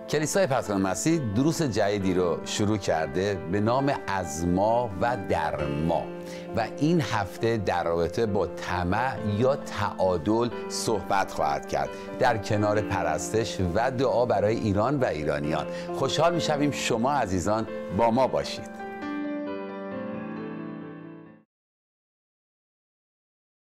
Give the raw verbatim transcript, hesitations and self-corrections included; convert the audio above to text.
کلیسای پتران مسیح دروس جدیدی رو شروع کرده به نام از ما و در ما و این هفته در رابطه با طمع یا تعادل صحبت خواهد کرد در کنار پرستش و دعا برای ایران و ایرانیان. خوشحال می‌شویم شما عزیزان با ما باشید.